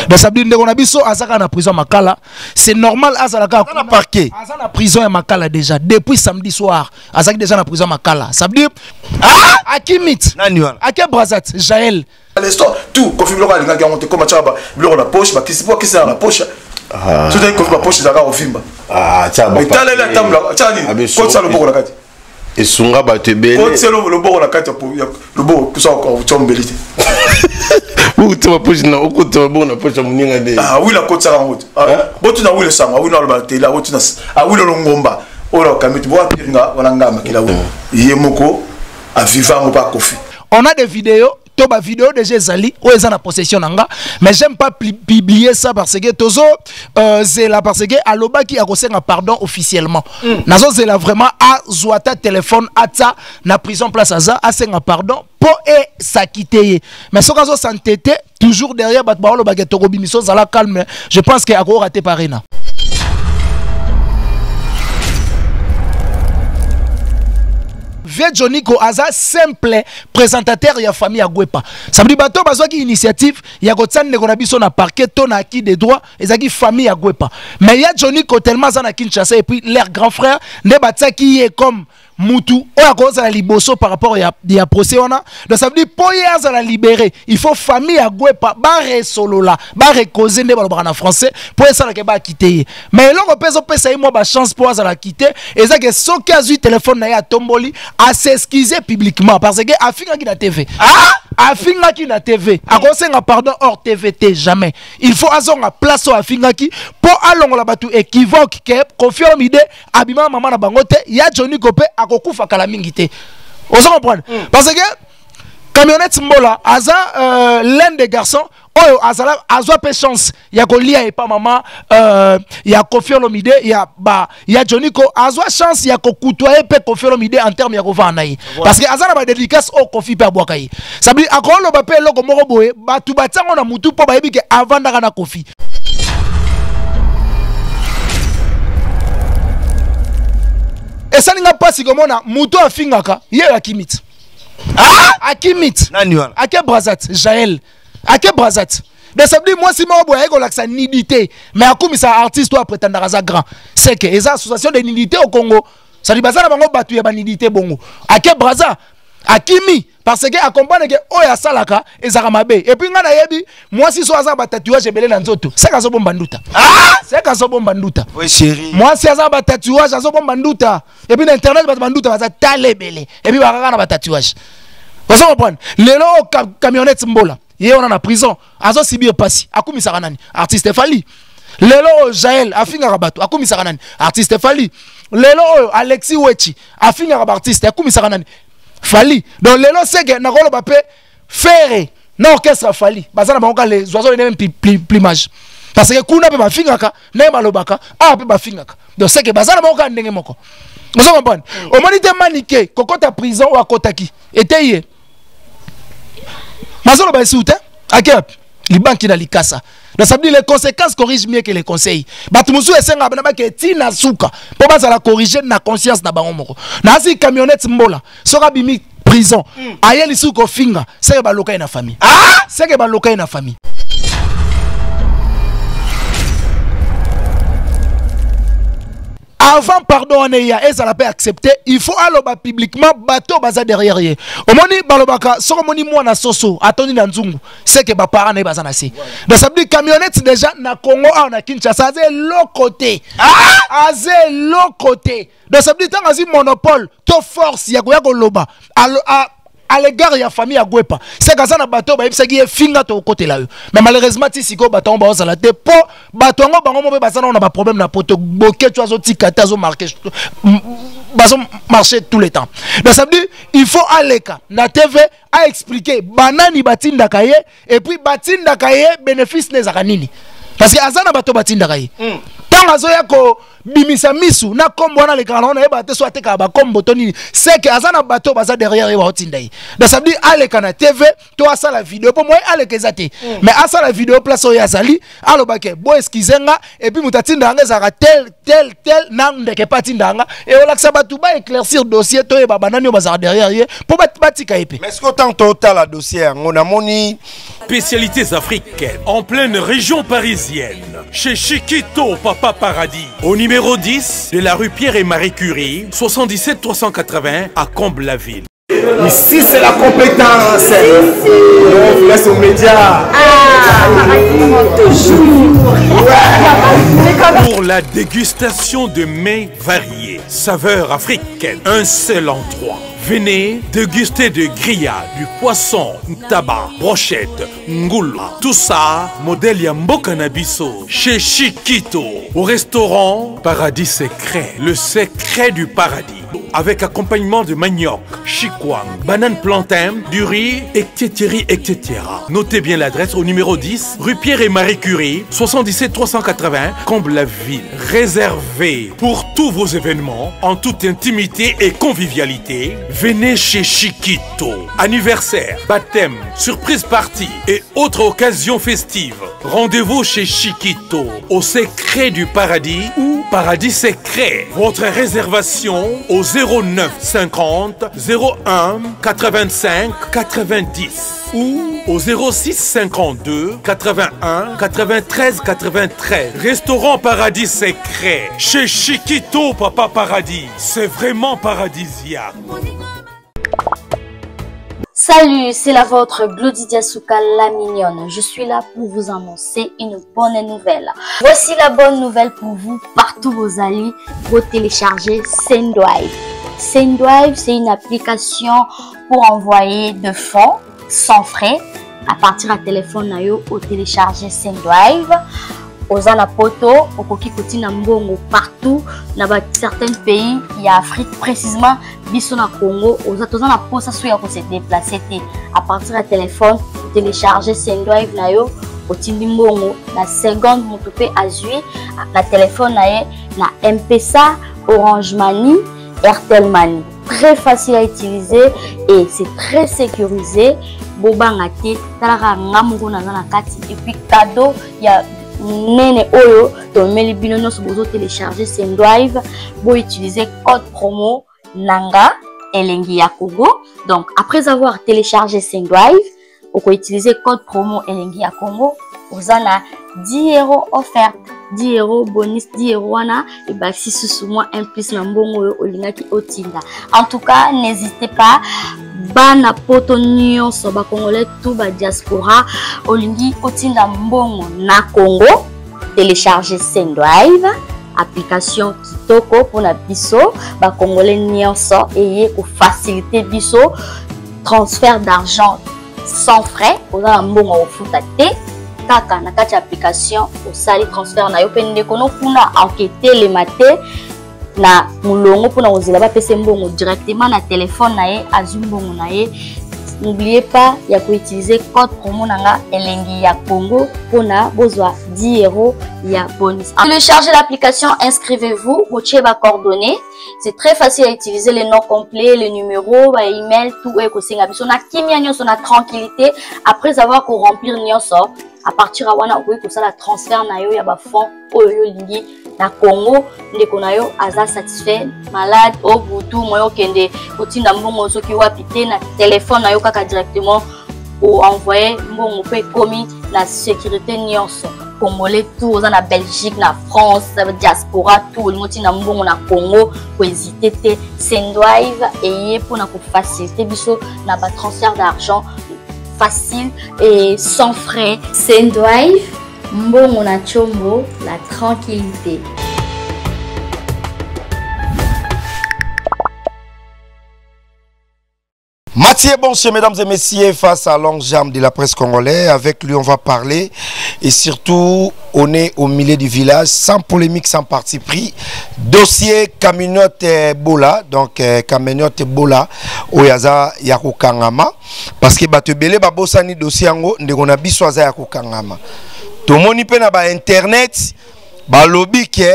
Donc ça veut dire qu'on a biso azaka na prison makala. C'est normal azalaka na parquet. Azaka na prison makala déjà depuis samedi soir. Azaki déjà na prison makala. Ça veut dire Akimit. Nani wala. Ake Brazat Jaël. L'instant tout confirme local ngaki monter comme ça ba bilo na poche ba kisi pour kisi na poche. Tout est confirme poche zaka ofimba. Ah ça va. Mais tala la table tani. Ko ça le boko na kati. Et songa ba te bele. Ko c'est le boko na kati pour le boko ça encore tombelité. Ou tu vas poche na ou tu vas bon na poche muninga de. Ah oui la côte ça en route. Botu na oui le sang, oui na le baté là, botu na ah oui le longomba. Ora kamiti bo apinga wana ngama kila wo. Yemoko a vivant pas kofi. On a des vidéos, toba vidéo de Jézali, où ils ont la possession nanga, mais j'aime pas publier ça parce que tozo zela parce que aloba qui a reçu un pardon officiellement. Nazo zela vraiment a zoata téléphone ata na prison place aza a un pardon pour et s'acquitter. Mais ce caso s'entêter toujours derrière batbalo baguette robiniso zala calme. Je pense que a raté parina. Vieux Johnny Ko aza simple présentateur ya famille Agwepa. Ça veut dire bato bazwa ki initiative ya kotsan ne kona biso na parquet to na acquis des droits ezaki famille Agwepa. Mais ya Johnny Ko tellement za na Kinshasa et puis leur grand frère ne batsa qui est comme Moutou oya ko za la liboso par rapport ya procès ona. Donc ça veut dire pour ya za la libérer, il faut famille Agwepa ba resolola, ba rekoze ne balobaka na français pour ça la ke ba quitter. Mais longo peso pesa moi ba chance pour za la quitter et ça que so kazu téléphone na ya tomboli à s'excuser publiquement parce que afinga ki na TV. Afinga ki na TV. A conseiller pardon hors TVT jamais. Il faut azonga place au afinga ki pour alongo la batu équivoque que confirme idée abima maman na bangote ya Johnny Kopé akokufa kala mingité. Vous comprenez? Parce que camionnette Mbola aza l'un des garçons oyo azala azwa pe chance ya kolia et pas maman ya Koffi Olomide ya Johnny Ko azwa chance ya kokutoyer pe Koffi Olomide en terme ya kova nayi parce que azala ba dédicace au Koffi pe abwaka yi ça veut dire akolo ba pe loko moko boye batu batsango na mutu po ba yebi ke avanda kana Koffi et ça n'inga pas si comme na mutu afingaka ye Akimit Akimit Nani wala. Ake Brazat Jaël Ake Brazat. Donc ça veut dire moi si moi boye ko laksa nidité mais akumi sa artiste ou prétendre à grand c'est que les associations de nidité au Congo ça dit bazana bango batu ya nidité bongo Ake Braza Akimi parce que accompagne que oya salaka ezaka mabe et puis ngana yebi moi si so azaba tatouage belé na nzoto c'est ka so bomba nduta c'est ka so bomba nduta Oui chérie. moi si azaba tatouage azo bomba nduta et puis na internet ba nduta baza talebele et puis ba na ba tatouage vous comprenez lelo camionnette Mbola ye on en a prison azo sibir pasi akumisa kanani artiste Fali lelo Jaël afinga rabato akumisa kanani artiste Fali lelo Alexis Wechi afinga rabato artiste akumisa kanani Fali donc lelo c'est que nakolo bape faire na orchestre Fali bazana bangoka les oiseaux les même plumage parce que kuna pe bafingaka na malobaka pe bafingaka donc c'est que bazana bangoka ndenge moko vous comprenez au monité maniqué kokota prison ou akotaki eteye mazolo ba soute akep li banki na likasa donc ça veut dire les conséquences corrigent mieux que les conseils batu musu esenga bana ba ke tina suka po ba la corriger na conscience na bango moko na si camionnette Mbola soka bimi prison ayeli suko finga c'est que ba lokai na famille c'est que ba lokai na famille avant pardon et ça l'a pas accepté il faut aloba publiquement bateau baza derrière ye omoni balobaka soko moni mwana soso atoni na nzungu c'est que ba parents na baza na si donc ça veut dire camionnette déjà na Congo na Kinshasa c'est l'autre côté l'autre côté donc ça veut dire tant asi monopole to force ya ko loba à l'égard de la famille Agwepa c'est que ça na bateau ba yebisa ki finga to côté là mais malheureusement ti siko bateau ba osala te po bateau ngo bango mo bazana on a pas problème na poto boké tu azo tikata zo marqué bazo marcher tout le temps donc ça veut dire il faut aleka na TV à expliquer banani batinda kaye et puis batinda kaye bénéfice nezaka nini parce que azana bateau batinda kaye tant azoya ko bimisa misu na kombo wana le kana na eba te so ateka ba kombo to nini c'est que azana bato baza derrière ye ba otindai da ça veut dire ale kana TV to asa la vidéo pour moi ale kezate mais asa la vidéo place oya sali alo bake bo excusenga et puis mutatinda nga zaka tel na ndeke patindanga et on laksa batu ba éclaircir dossier to e ba banani baza derrière ye pour batika épée mais est-ce que tant total la dossier on a moni spécialités africaines en pleine région parisienne chez Chiquito Papa Paradis au numéro 10 de la rue Pierre et Marie Curie 77 380 à Comble-la-Ville. Ici c'est la compétence. On vous laisse aux médias. Toujours. Pour la dégustation de mets variés, saveurs africaines, un seul endroit. Venez déguster de grillades, du poisson, tabac, brochette, ngoula. Tout ça, modèle Yamboka Nabiso, chez Chiquito. Au restaurant Paradis Secret, le secret du paradis. Avec accompagnement de manioc, chikwang, banane plantain, du riz, etc. Notez bien l'adresse au numéro 10, rue Pierre et Marie Curie, 77 380, Comble-la-Ville. Réservé pour tous vos événements, en toute intimité et convivialité. Venez chez Chiquito. Anniversaire, baptême, surprise party et autres occasions festives. Rendez-vous chez Chiquito, au secret du paradis ou Paradis Secret. Votre réservation au 09 50 01 85 90 ou au 06 52 81 93 93. Restaurant Paradis Secret chez Chiquito Papa Paradis. C'est vraiment paradisiaque. Salut, c'est la vôtre Glodidia Souka la mignonne. Je suis là pour vous annoncer une bonne nouvelle. Voici la bonne nouvelle pour vous, partout vous allez, vous télécharger Sendwive. Sendwive, c'est une application pour envoyer de fonds sans frais à partir du téléphone nayo au télécharger Sendwive. Oza na poto, okoki kotina mbongo partout dans certains pays, il y a Afrique précisément, biso na Congo, oza toza na posa so ya ko se déplacer à partir du téléphone, télécharger Sendwive nayo, otindi mbongo na seconde motope azui na téléphone naye na M-Pesa, Orange Money, Airtel Money. Très facile à utiliser et c'est très sécurisé. Bobanga te talaka ngamungo na na kati et puis cadeau, il y a nene oyo to meli bino no so bozo télécharger Sendwive bo utiliser code promo nanga elengi ya Congo. Donc après avoir téléchargé Sendwive, on peut utiliser code promo elengi ya Congo, vous en a 10 € offerte, 10 € bonus, 10 € wana et bah si sous moi un plus na mbongo olingaki otinda. En tout cas, n'hésitez pas bana poto nyonso ba congolais tout ba diaspora olingi otinda mbongo na Congo, télécharger Sendwive, application kitoko pour na biso ba congolais nyonso et pour faciliter biso transfert d'argent sans frais pour na mbongo ofutate kaka na kati application osali transfert na yo pende kono kuna enquêter les maté na mulongo pour na ozela ba pese mbongo directement na téléphone na ye azumbongo na ye. N'oubliez pas ya ko utiliser code promo nanga elengi ya Congo pour na bozwa 10 € ya bonus. Téléchargez l'application, inscrivez-vous, botiez ba coordonnées. C'est très facile à utiliser, les noms complets, les numéros, ba email, tout est kosinga biso na kimia nyonso na tranquillité après avoir ko remplir nyonso. À partir de wana okoki kosala transfert na yo ya ba fonds oyo lingi na Congo ndeko na yo aza satisfait malade au butu moyo kende kotinda mbongo soki wapi te na téléphone na yo kaka directement ou envoyer mbongo pe komi na sécurité nyonso congolais tout oza na Belgique na France diaspora tout le monde na mbongo na Congo ko hésiter te Sendwive et pour na ko faciliter biso na ba transfert d'argent facile et sans frais. Sendwive, mbongo na chombo, la tranquillité. Mathieu Bonche, mesdames et messieurs, face à longue jambe de la presse congolaise. Avec lui, on va parler. Et surtout, on est au milieu du village, sans polémique, sans parti pris. Dossier Kaminote Bola. Donc, Kaminote Bola, Oyaza Yako Kangama. Parce que Batubele, Babosani dossier, on a biswaza Yako Kangama. Tout le monde peut na ba internet. balobi ke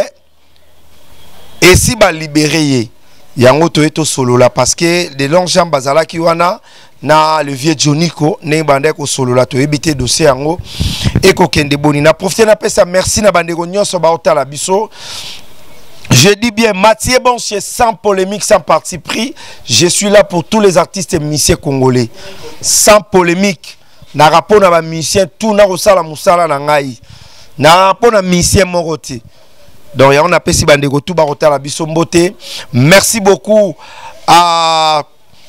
et si ba libéré yango to eto solo là parce que de longs jambes bazala ki wana na le vieux Joniko ne bande ko solo là to ebité dossier yango et ko kende boni na profiter na pesa merci na bande ko nyonso ba otala biso. Je dis bien, Mathieu Bonche, sans polémique, sans parti pris, je suis là pour tous les artistes et musiciens congolais. Sans polémique, na rapport na ba musicien tout na rosala musala na ngai. Na rapport na musicien moroti. Donc on a pesi bande ko tout ba otala biso mbote. Merci beaucoup à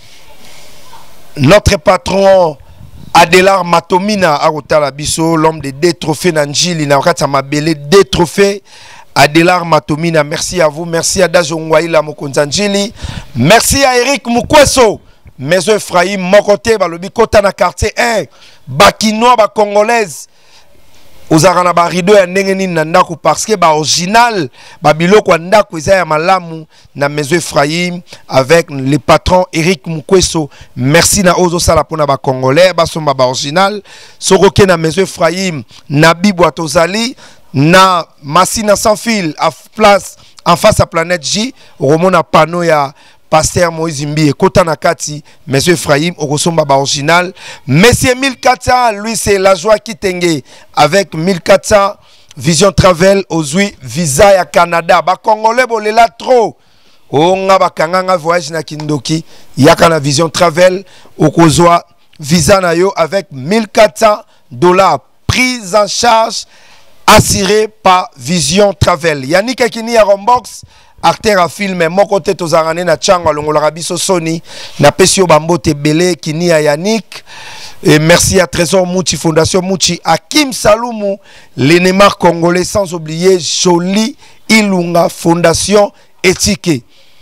notre patron Adelar Matomina à otala biso, l'homme de 2 trophées Nanjili na wakati mabele 2 trophées. Adelar Matomina, merci à vous, merci à Dajongwaïla Mokonzanjili, merci à Eric Mukweso, Maison Ephraim, Mokote, Balobi Kota na quartier 1, Bakinois, ba Congolaise, Ozarana ba rido ya ndengeni na ndako parce que ba original, ba biloko ndako eza ya malamu na Maison Ephraim avec le patron Eric Mukweso, merci na ozo sala pona ba Congolais, ba somba ba original, soroke na Maison Ephraim, na Bibwa Tozali, na Massina sans fil à place en face à Planète J romona panneau ya Pasteur Moïse Mbi et Kota Nakati Monsieur Ephraim Orosomba original Monsieur 1400 lui c'est la joie qui tengue avec 1400 Vision Travel Ozui visa ya Canada ba Congolais bolela trop onga bakanganga voyage na Kindoki yaka na Vision Travel okozwa visa na yo avec $1400 prise en charge assuré par Vision Travel. Yannick Akini à Rombox, acteur à film, mon côté tozarane na Tchangwa, l'ongolarabiso Sony, na Pesio Bambote Belé, Kini à Yannick, et merci à Trésor Mouchi, Fondation Mouchi, à Kim Saloumou, l'énémar congolais, sans oublier Jolie Ilunga, Fondation Étiquée.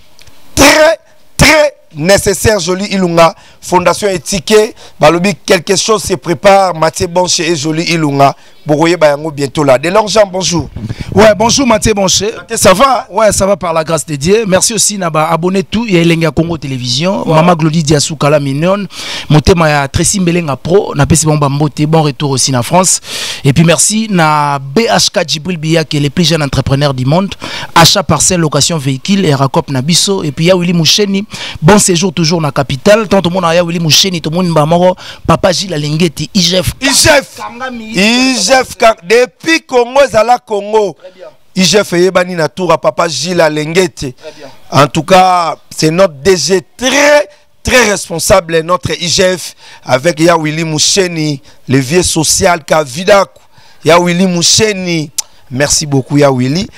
Très nécessaire, Jolie Ilunga, Fondation Étiquée, balobi quelque chose se prépare, Mathieu Bonche et Jolie Ilunga. Boroye Bayango bientôt là. De Jean, bonjour. Ouais, bonjour Mathieu Bonché. Ça va? Ouais, ça va par la grâce de Dieu. Merci aussi Naba abonné tout et Elenga Congo Télévision. Ouais. Maman Glody Diasouka la mignonne. Motema ya Tracy Mbelenga Pro. Na pesi bon bambote. Bon retour aussi en France. Et puis merci na BHK Djibril Biya qui est le plus jeune entrepreneur du monde. Achat parcelle, location véhicule et Rakop Nabiso. Et puis ya Willy Moucheni. Bon séjour toujours dans la capitale. Tant tout le monde a ya Willy Moucheni. Tout le monde Bamoro. Papa Gilles Alengeti. IGF. Depuis Congo, Zala Congo. IGF Yebani na tour à Papa Gilles Alengeti. En tout cas, c'est notre DG très responsable, notre IGF, avec Ya Willy Moucheni, le vieux social Kavidaku. Ya Willy Moucheni. Merci beaucoup, Ya Willy.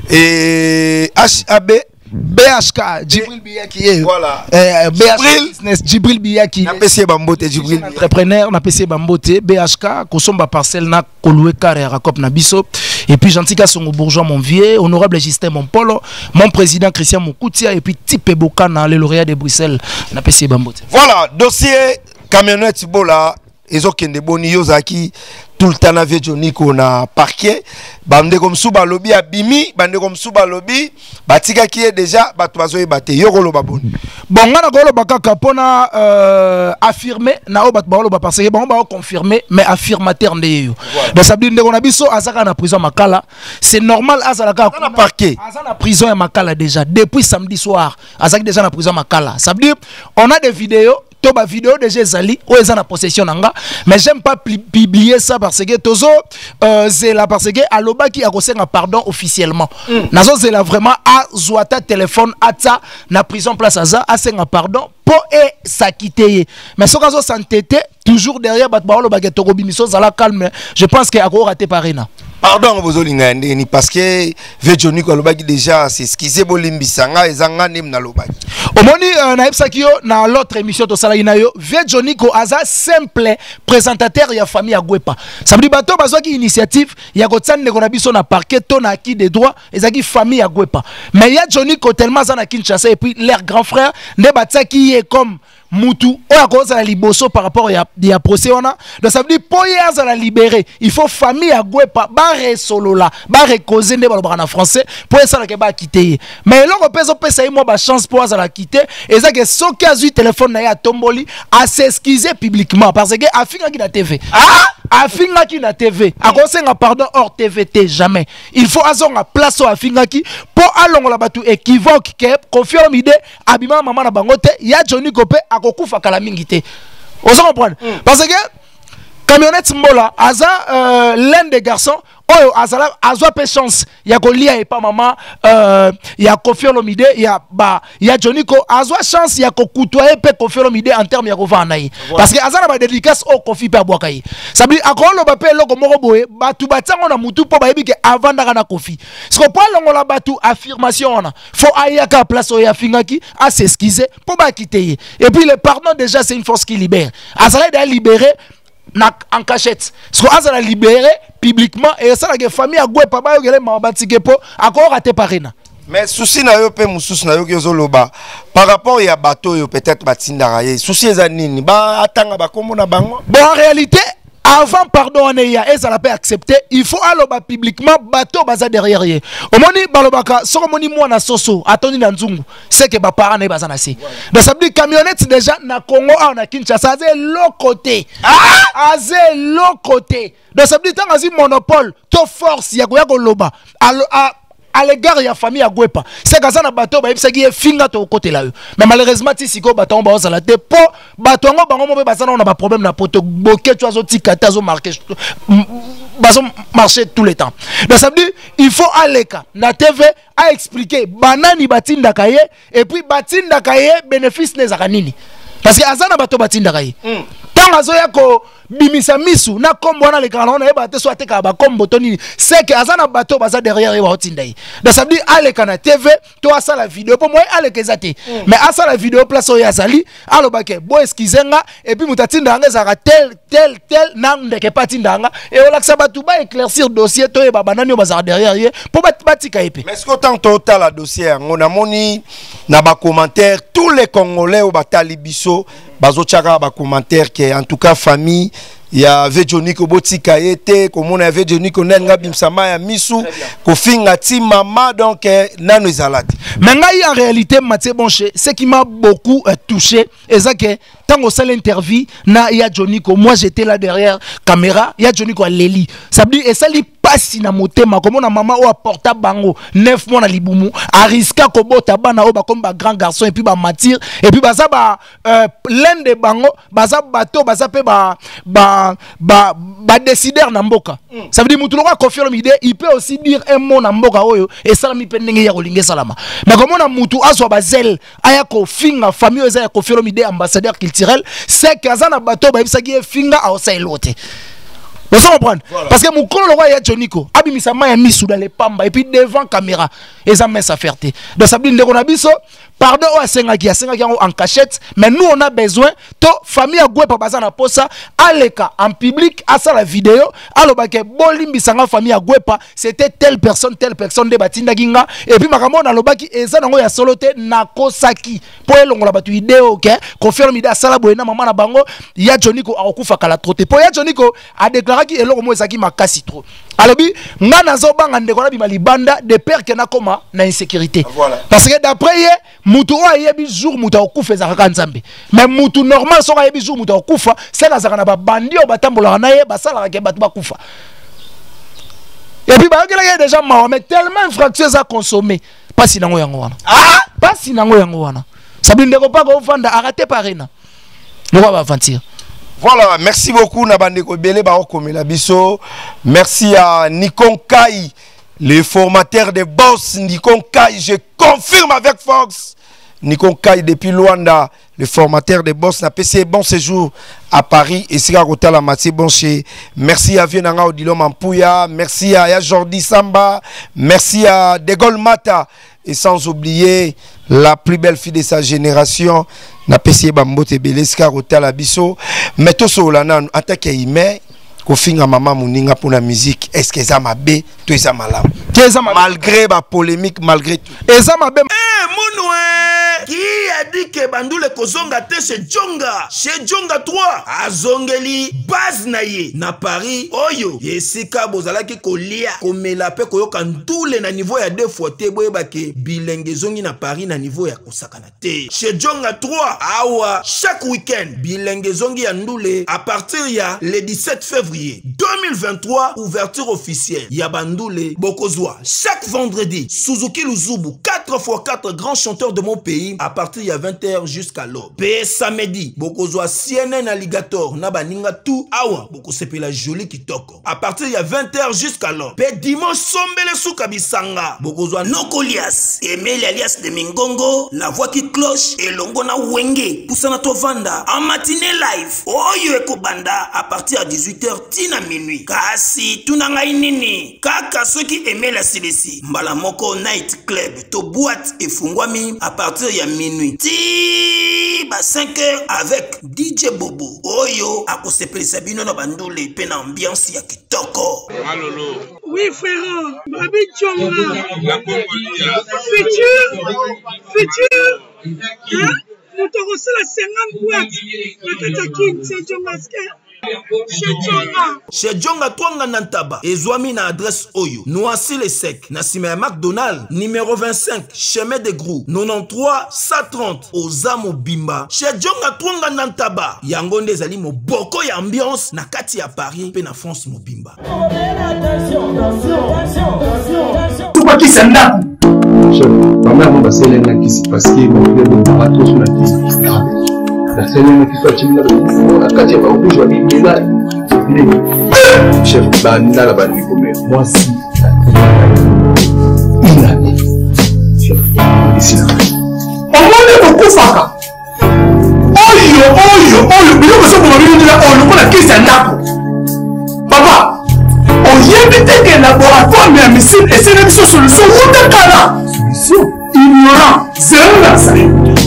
Et HAB. BHK Djibril Biyaki voilà BHK Djibril Biyaki na PC Bambote Djibril entrepreneur na PC Bambote BHK kosomba parcelle na Koloué Carré Rakop na biso et puis Gentika Songo Bourgeois mon vieux honorable Justin Mompolo mon président Christian Mokoutia et puis Tipe Bokana le lauréat de Bruxelles na PC Bambote. Voilà dossier camionnette bola ezokende boni yozaki tout le temps na vieux Joniko na parquet bande comme souba lobby abimi bande comme souba lobby batika qui est déjà bato bazoye baté yokolo baboni bon ngana kolo bakaka pona affirmer na o bato balo ba parce que bon ba confirmer mais affirmateur ndeyo donc ça veut dire qu'on a biso azaka na prison makala c'est normal azalaka na parquet azana na prison ya makala déjà depuis samedi soir azaki déjà na prison makala ça veut dire on a des vidéos Toba vidéo de Zali ou est en possession nanga mais j'aime pas publier ça parce que tozo c'est là parce que aloba qui a reçu un pardon officiellement nazo c'est là vraiment à Zouata téléphone ata na prison place aza a un pardon pour et s'acquitter mais ce cas s'entêter toujours derrière batbalo baguette robimiso zala calme je pense que a raté parena. Pardon, vous parce que Vejoni Kolobaki déjà c'est excusé Bolimbisanga et Zanga nem na lobaki. Omoni na epsakio na l'autre émission to sala inayo Vejoni ko aza simple présentateur ya famille Agwepa. Ça veut dire bato bazwaki initiative ya kotsane ko na biso na parquet to na acquis des droits ezaki famille Agwepa. Mais ya Johnny ko tellement za na Kinshasa et puis leur grand frère ne batsaki est comme Moutou, on a cause à la liboso par rapport à procès on a. Donc ça veut dire pour y à la libérer, il faut famille à Gwepa, barre solo là, barre causer ne en français pour ça la ba quitter. Mais là on peut ça moi ba chance pour ça la quitter et ça que so cas du téléphone na ya tomboli à s'excuser publiquement parce que Afrique qui na TV. Ah afingaki na TV akosenga pardon hors TVT jamais il faut azonga place au afingaki po alongola batu équivoque ke Koffi Olomide abima mama na bangote ya Johnny Kope akokufa kala mingi te ozo comprendre parce que camionnette mbola aza l'un des garçons oyo azala azwa pe chance ya kolia et pas maman ya Koffi Olomide ya Johnny Ko azwa chance ya kokutoyer pe Koffi Olomide en terme ya kovana yi parce que azala ba dédicace au Koffi pe abwaka yi sabi akolo ba pe loko moko boye batu batango na mutu po ba yebi ke avanda na Koffi ce ko pa longola batu affirmation ona faut ayaka place o ya fingaki à s'excuser po ba quitter et puis le pardon déjà c'est une force qui libère azala de libérer en cachette. Ce qu'on a libéré publiquement et ça la famille a goué pas mal de mabatike po encore raté parena. Mais souci na yo pe mususu na yo kezoloba par rapport ya bateau yo peut-être batinda ye souci ezanini ba atanga ba kombo na bango. Bon en réalité avant pardon on est et ça l'a pas accepté il faut aloba publiquement bateau baza derrière ye omoni balobaka soko moni mwana soso atoni na nzungu c'est que ba parents na baza na si donc ça veut dire camionnette déjà na Congo na Kinshasa azé l'autre côté azé l'autre côté donc ça veut dire tant azé monopole to force ya ko loba à l'égard de la famille à Gwepa. C'est que ça na bateau ba yebisa ki finga to côté là. Mais malheureusement ti siko bateau ba osala te po bateau ngo bango mo ba sana on a pas problème na poto boké tu azo tikata zo marquer bazo marcher tout le temps. Donc ça veut dire il faut aller na TV à expliquer banani batinda kaye et puis batinda kaye bénéfice les akanini. Parce que azana bateau batinda kaye. Tant azo ya ko bimisa misu na kombo na le kanona na eba te so ateka ba kombo toni c'est que azana bateau baza derrière ba otinda yi donc ça veut dire ale kana TV to asa la vidéo pour moi ale kezate mais asa la vidéo place o ya sali alo bake bo excusenga et puis mutatinda nga za tel na ndeke patindanga et on laksa batu ba éclaircir dossier to e ba banani baza derrière ye pour batika epe. Mais est-ce que tant total la dossier on a moni na ba commentaire tous les Congolais au batali biso bazo tchaka ba commentaire que en tout cas famille il y a Johnny Ko botika yete comme on avait Johnny Ko nenga bimsama ya misu ko finga ti mama donc nano ezalati mais ngai en réalité Mathieu Bonche ce qui m'a beaucoup touché et ça que tant au seul interview na ya Johnny Ko moi j'étais là derrière caméra ya Johnny Ko Leli ça veut dire et ça li pasi na motema comme on a maman ou apporta bango 9 mois na libumu ariska ko bota bana o ba comme ba grand garçon et puis ba matir et puis baza ba l'un de bango baza bateau baza pe ba décideur na mboka ça veut dire mutu loka Koffi Olomide il peut aussi dire un mot na mboka oyo et ça mi pendenge ya kolinge salama mais comme on a mutu azwa bazel aya ko finga famille eza ya Koffi Olomide ambassadeur culturel c'est que azana bateau ba ibisaki finga a osa elote. Vous comprenez? Voilà. Parce que mon colo le roi ya Johnny Ko abimisa maya misu dans les pamba et puis devant caméra et ça met sa fierté. Donc ça veut dire qu'on a biso pardon à sengaki en cachette mais nous on a besoin to famille à Gwepa bazana posa aleka en public à ça la vidéo alobake bolimbi sanga famille à Gwepa c'était telle personne de batinda ginga et puis makambo na lobaki eza nango ya solote na kosaki po elongola batu ideo OK Koffi Olomide asala boyena mama na bango ya Johnny Ko akufa kala trote po ya Johnny Ko a déclaré ki eloko mo ezaki makasi trop alobi nga nazo banga ndeko na bima libanda de père que na koma na insécurité voilà. Parce que d'après ye mutu o ayebi jour mutu akufa ezaka nzambe mais mutu normal so ayebi jour mutu akufa c'est la zaka na ba bandi o batambola na ye basala ke batu bakufa et puis ba ngela déjà mawa mais tellement infractions à consommer pas sinango yango wana pas sinango yango wana sabi ndeko pa ko vanda arrêter parena no va aventure. Voilà, merci beaucoup Nabandeko Bele Barokomela Biso. Merci à Nikon Kai, le formateur de boss Nikon Kai, je confirme avec Fox. Nikon Kai depuis Luanda, le formateur de boss n'a PC bon séjour à Paris et Sika Kotala Mathieu Bonche. Merci à Vienanga Odilo Mampouya, merci à Jordi Samba, merci à Degol Mata et sans oublier la plus belle fille de sa génération, na PC Bambote Beleska Kotala Biso. Mais tout ça là nan attaque ime ko finga mama muninga pour la musique. Est-ce que ça m'a bé, tout ça malam. Malgré la polémique, malgré tout. Et ça m'a bé. Qui a dit que Bandoule Kozonga te chez Djonga 3 azongeli base naye na Paris oyo yesika bozalaki kolia komela pe koyoka ndule na niveau ya deux fois te boyebake bilenge zongi na Paris na niveau ya kosakana te chez Djonga 3 awa chaque week-end bilenge zongi ya ndule à partir ya le 17 février février 2023, ouverture officielle Yabandoule Bokozwa. Chaque vendredi, Suzuki Luzubu, 4x4 grands chanteurs de mon pays, à partir de 20h jusqu'à l'aube. P samedi, Bokozwa CNN Alligator, Nabaninga tout, Awa, Bokosepe la jolie Kitoko. À partir de 20h jusqu'à l'aube. P dimanche, Sombele Soukabisanga, Bokozwa Nokolias, Emile alias de Mingongo, la voix qui cloche, et Longona Wenge, Poussana Tovanda, en matinée live, Oyo Ekobanda, à partir de 18h, Tina minuit. Kasi, Tunanga Inini, Kaka, ceux qui aimaient la CDC, Mbalamoko Night Club, to boîte et Fungwami, à partir de minuit. Ti, ba 5h avec DJ Bobo, Oyo, à Kosepe Sabino na Bandoule, pena ambiance ya Kitoko. Malolo. Oui, frère, Babi Tchonga. La Congolia. Futur. Hein? Nous te recevons la 50 boîtes. La Katakin, c'est Djongaske. Chez Djonga Twanga Nantaba, Ezwami na adresse Oyo, Noisy les Secs, Nassime McDonald, numéro 25, chemin de Grou, 93 130, Ozamo Bimba. Chez Djonga Twanga Nantaba, Yangonde Zali mo boko ya ambiance, na kati ya Paris, pe na France mo Bimba. Tout pas qui s'en a. Ma mère m'a passé l'année qui s'est passé, mon frère m'a raté sur la piste. La scène qui soit timide, la quartier va où je vais là. Chef, banda la bande comme moi si. Il a dit. Chef, ici là. On va le kufaka. Oyo, bilo que ça pour venir là, on le connaît qui c'est là. Papa, on y évite que laboratoire mais missile et c'est une solution ou de cala. Solution ignorant, c'est un assaillant.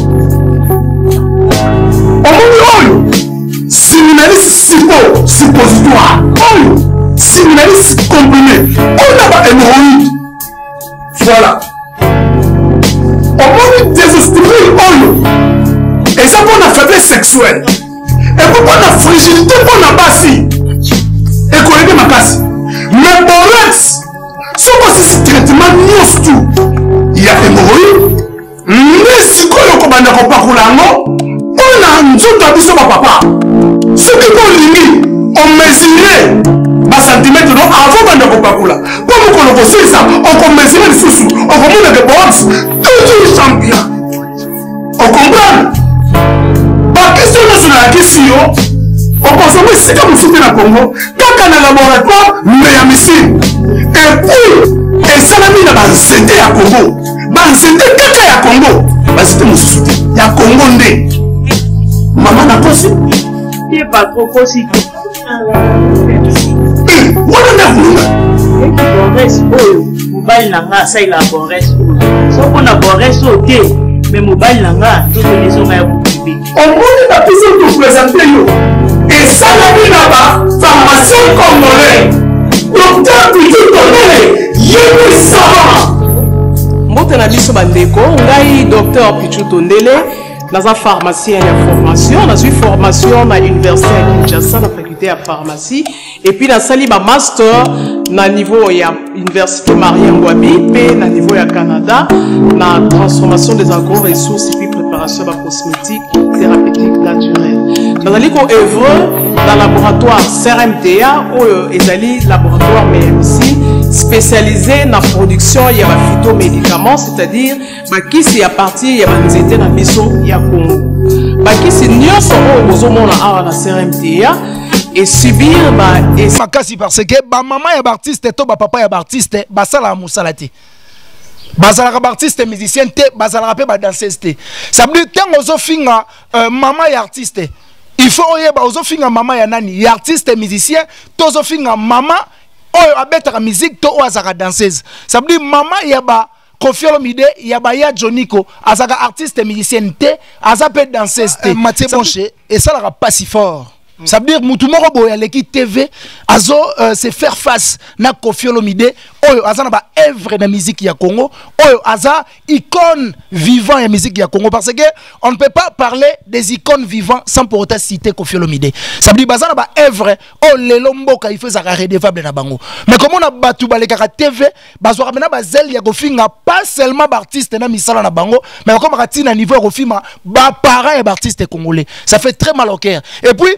Séminaliste suppositoire, séminaliste comprimé, on a pas hémorroïde. Voilà. On peut désestimuler et ça pour la faiblesse sexuelle. Et pour la fragilité pour la bassi. Et connaître ma casse. Mais borex, si on passe ce traitement, il y a hémorroïde. Mais si on a un parcours, on a un jour d'habitude papa. Ce qui est on mesurait un centimètre avant de Coca-Cola. Comme on a fait ça, on mesurait les sous, on commande des box, toujours champion. On comprend? Par question de la question, on consomme ce que vous soutenez dans le Congo, quand on a un laboratoire, mais il y a missile. Et puis, et ça l'a mis dans la santé à Congo. Dans la santé, quand il y a Congo, c'était mon soutien. Il y a Congo né. Maman n'a pas aussi. Il n'est pas trop possible. Mobile nanga ça il a bon reste. Sauf qu'on a bon reste ok, mais mobile nanga tout les gens à bouger. On peut la puissance de présenter yo. Et ça la vie là-bas, pharmacien congolais. Docteur Pichu Tonele, yémi savant. Mbote na biso bandeko, ngai docteur Pichu Tonele. Dans un pharmacien de formation, dans une formation à l'université à Kinshasa, dans la faculté de pharmacie, et puis dans un master na niveau ya université Marie Ngouabi, puis na niveau ya Canada, na transformation des agro-ressources et puis préparation de cosmétiques thérapeutiques naturelles. Dans un œuvre dans le laboratoire CRMTA ou ezali laboratoire MMC spécialisé dans la production il y a phytomédicaments, c'est-à-dire qui c'est à partir il y a nzete na biso ya Congo. Qui c'est nyonso o bozomona awa na CRMTA et subir et makasi parce que ba maman ya artiste to ba papa ya artiste ba sala musalati. Bazalaka artiste musicien te bazalaka pe ba danseuse te. Ça veut dire tant ozo finga maman ya artiste. Il faut oyeba ozo finga maman ya nani ya artiste musicien to ozo finga maman oyo abetaka musique to azaka danseuse. Ça veut dire maman ya ba Koffi Olomide ya ba ya Joniko azaka artiste musicien te azape danseuse te. Mathieu Bonché et ça la pas si fort. Ça veut dire Moutoumoro Boya l'équipe TV azo se faire face na Koffi Olomide oyo azana ba œuvre de musique ya Congo oyo aza icône vivant ya musique ya Congo parce que on ne peut pas parler des icônes vivants sans pour autant citer Koffi Olomide. Ça veut dire bazana ba œuvre o lelo mboka il faut za redevable na bango. Mais comme on a batu baleka TV bazwa mena ba zel ya kofinga pas seulement ba artiste na misala na bango mais comme ratina niveau kofima ba parents et ba artiste congolais. Ça fait très mal au cœur. Et puis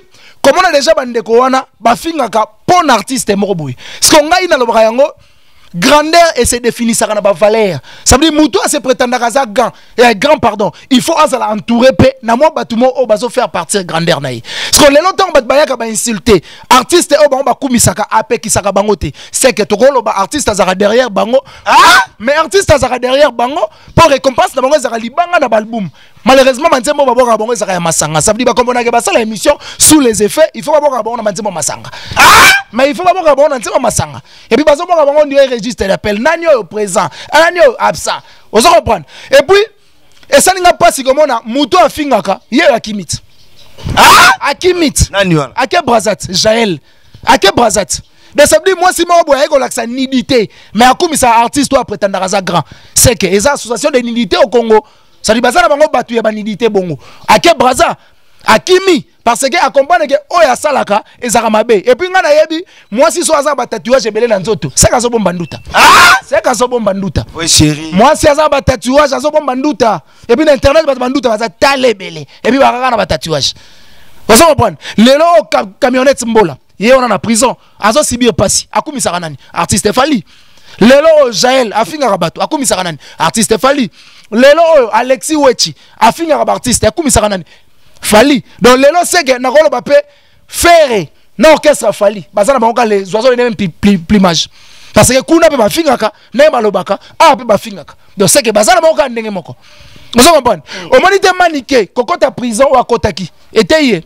comment on a déjà bandeko wana bafingaka bon artiste moko boy parce que ngai na lobaka yango grandeur et se définit ça na ba valeur ça veut dire mutu a se prétendre kaza grand pardon il faut azala entourer pe na mo batumo o bazo faire partir grandeur na yi parce que les longtemps bat bayaka ba insulter artiste o ba kumisaka ape kisaka bango te c'est que tokolo ba artiste azara derrière bango mais artiste azara derrière bango pour récompense na bango azara libanga na album. Malheureusement manzembo babonga bango ezaka ya masanga ça veut dire ba komona ke basala émission sous les effets il faut babonga bango na manzembo masanga mais il faut babonga bango na manzembo masanga et puis bazo bonga bango ndio registre d'appel nani au présent nani au absent on se comprend et puis et ça n'inga pas si komona muto afingaka ye akimit akimit nani wala ake brazat Jaël ake brazat de ça veut dire moi si moi boya ko laksa nidité mais akumisa artiste ou prétendre kaza grand c'est que les associations de nidité au Congo ça dit bazana bango batu ya banidité bongo ake braza akimi parce que accompagne que oya salaka ezaka mabe et puis ngana yebi moi si so aza ba tatouage belé na nzoto c'est ka so bomba nduta c'est ka so bomba nduta oui chérie moi si aza ba tatouage azo bomba nduta et puis na internet ba nduta baza tale belé et puis bakaka na ba tatouage vous comprenez lelo camionnette mbola ye on na prison azo sibir pasi akumisa kanani artiste Fali lelo Jaël afinga rabato akumisa kanani artiste Fali lelo Alexis Wechi afinga ba artiste akumisa kanani Fali donc lelo c'est que na kolo ba pe faire na orchestre Fali bazana bango les oiseaux les même plumage parce que kuna pe bafinga ka na malobaka pe bafinga ka donc c'est que bazana bango ndenge moko vous comprenez au monite maniqué kokota prison ou akotaki eteye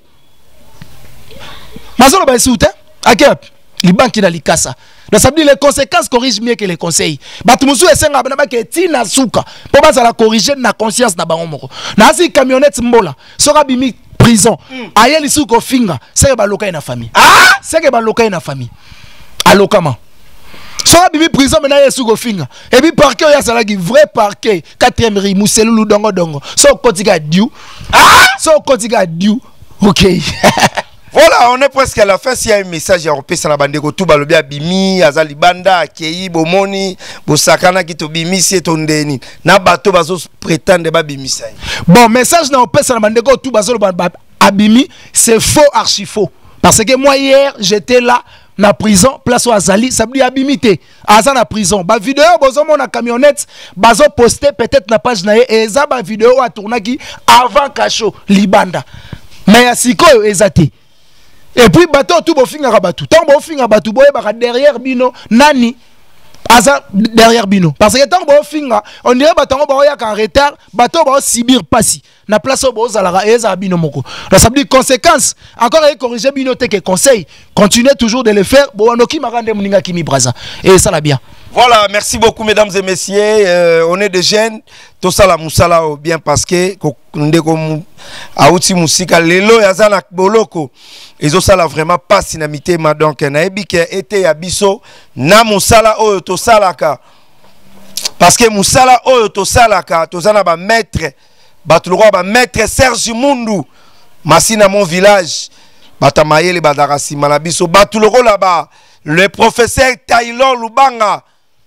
mazolo ba soute akep li banki na likasa. Donc ça veut dire les conséquences corrigent mieux que les conseils. Batumusu esenga bana ba ke tina suka. Po ba la corriger na conscience na bango moko. Na si camionnette mbola. Sora bimi prison. Ayeli suko finga. C'est ba loka na famille. C'est que ba loka na famille. Alokama. Sora bimi prison mena yesuko finga. Et puis parquet ya sala ki vrai parquet. 4e rue Muselulu dongo. So kotiga diu. So kotiga diu. OK. Voilà, on est presque à la fin. S'il y a un message à repérer sur la bande de tout balobi abimi, azali banda, akei, bomoni, bosakana qui to bimi si tondeni. Na bato bazo prétendre ba bimi ça. Bon, message na repérer sur la bande de tout bazo abimi, c'est faux, archi faux. Parce que moi hier, j'étais là na prison, place au Azali, ça veut dire abimité. Azan na prison. Ba vidéo bozo mon na camionnette, bazo poster peut-être na page na et za ba vidéo a tourner qui avant Kacho libanda. Mais asiko ezate. Et puis bateau tout bo finga bateau tant bo finga bateau boye baka derrière bino nani aza derrière bino parce que tant bo finga on dirait bateau bo ya en retard bateau bo sibir pasi na place bo zalara eza bino moko donc ça veut dire conséquence encore et corriger bino te que conseil continuez toujours de le faire bo noki makande muninga kimi braza et ça la bien. Voilà, merci beaucoup mesdames et messieurs. On est des jeunes, tout ça la musala bien parce que ndeko auti musika lelo yazana boloko. Ils ont ça là vraiment pas sinamité ma donc na ebike été ya biso na musala oyo to salaka. Parce que musala oyo to salaka to zana ba maître batulwa ba maître Serge Mundu masina mon village batamayele badarasi malabiso batuloko là-bas le professeur Taylor Lubanga.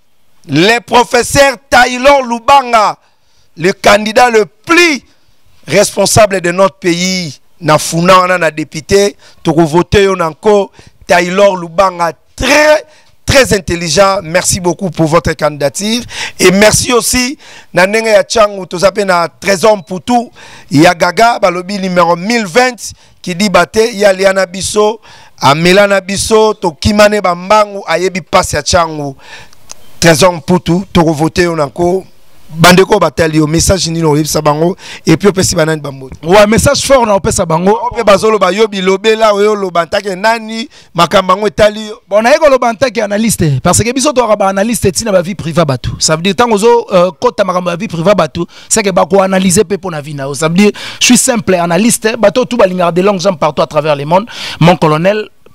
Le professeur Taylor Lubanga, le candidat le plus responsable de notre pays, na funa na député, to voter encore Taylor Lubanga, très intelligent. Merci beaucoup pour votre candidature et merci aussi na nenga ya changu to zape na Trésor Mputu ya Gaga balobi numéro 1020 qui dit baté ya Liana Bisso a Melana Bisso to kimane bambangu ayebi passe ya changu Trésor Mputu to voter onako bandeko batali au message ni no yebisa bango et puis opesi banani bambo ouais message fort na opesa bango ope bazolo ba yobi lobela oyo lobantake nani makambango etali bon na yeko lobantake analyste parce que biso to ba analyste tina ba vie privée batu ça veut dire tango zo kota makambo ba vie privée batu c'est que ba ko analyser pe pona vie na ça veut dire je suis simple analyste bato tout ba linga de longues jambes partout à travers le monde mon colonel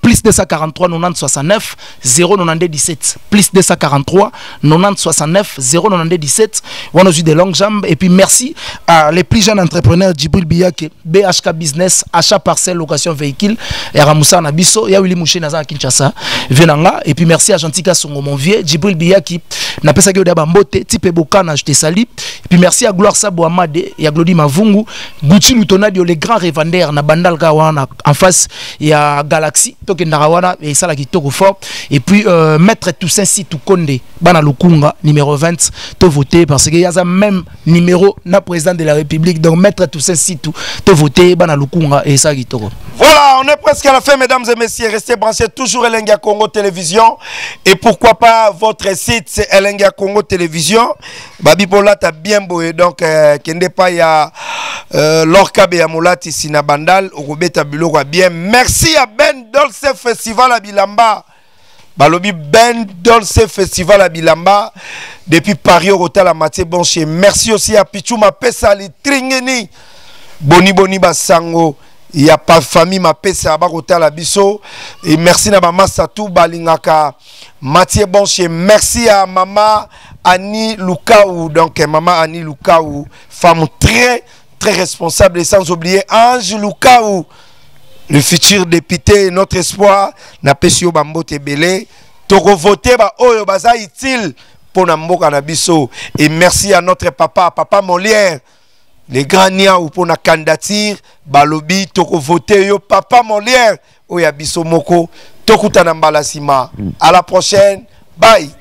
plus 243 90 69 092 17 plus 243 90 69 092 17. On a eu des longues jambes. Et puis merci à les plus jeunes entrepreneurs Djibril Biyake, BHK Business, achat parcelle, location véhicule, et Ramoussa Nabiso, et Willy Mouché Naza Kinshasa, Venanga. Et puis merci à Gentika Songo, mon vieux, Djibril Biyake, n'a pas ça que Mbote, Type Bokana, je te salue. Et puis merci à Gloire Sabo Amade, et à Glody Mavungu, Gucci Lutonadio, les grands revendeurs, na Bandal Gawana, en face, il y a Galaxy, Token Narawana, et ça là qui toko fort. Et puis Maître Toussaint Sitou Konde, Bana Lukunga, numéro 20, te voter parce qu'il y a même numéro na président de la République. Donc Maître Toussaint Sitou, te voter, Bana Lukunga, et ça qui toko. Voilà, on est presque à la fin, mesdames et messieurs. Restez branchés toujours Elenga Congo Télévision. Et pourquoi pas votre site, c'est Elenga Congo Télévision. Babi Bola, t'as bien beau. Donc, kende pas ya Lorca Beamolati Sinabandal, Orobeta Bulo bien. Merci à Ben Dolce Festival à Bilamba. Balobi Ben Dolce Festival à Bilamba. Depuis Paris, au Rotal à Mathieu Bonché. Merci aussi à Pichou Mapesa Ali Tringeni. Boni Boni Basango. Il n'y a pas de famille, ma pesa à la biso. Et merci à maman Satou Balingaka. Mathieu Bonché. Merci à maman Annie Lukaou. Donc, maman Annie Lukaou, femme très, très responsable. Et sans oublier Ange Lukaou, le futur député, notre espoir. Na pesio Bambo Tebele. Toko voté, ba oyo baza utile pour Namboka na biso. Et merci à notre papa, Papa Molière. Les grands nia ou pour la candidature, balobi, toko voté yo, Papa Molière, oya biso moko, tokuta na mbalasima. À la prochaine, bye.